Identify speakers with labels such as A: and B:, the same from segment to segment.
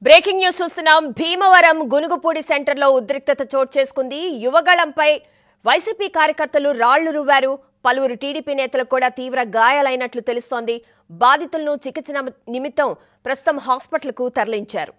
A: Breaking news చూస్తున్నాం. భీమవరం గునుగుపూడి సెంటర్లో ఉద్రిక్తత చోటు చేసుకుంది. యువగళంపై వైసీపీ కార్యకర్తలు రాళ్లు రువ్వారు. పలువురు టీడీపీ నేతలకు కూడా తీవ్ర గాయాలైనట్లు తెలుస్తోంది. బాధితులను చికిత్స నిమిత్తం ప్రస్తుతం హాస్పిటల్కు తరలించారు.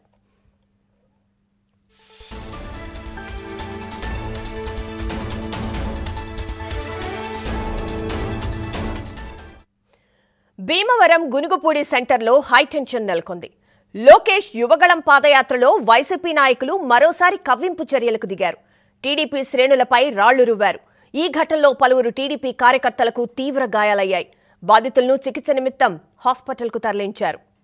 A: భీమవరం గునుగుపూడి సెంటర్లో హైటెన్షన్ నెలకొంది. లోకేష్ యువగళం పాదయాత్రలో వైసీపీ నాయకులు మరోసారి కవ్వింపు చర్యలకు దిగారు. టీడీపీ శ్రేణులపై రాళ్లు రువ్వారు. ఈ ఘటనలో పలువురు టీడీపీ కార్యకర్తలకు తీవ్ర గాయాలయ్యాయి. బాధితులను చికిత్స నిమిత్తం హాస్పిటల్కు తరలించారు.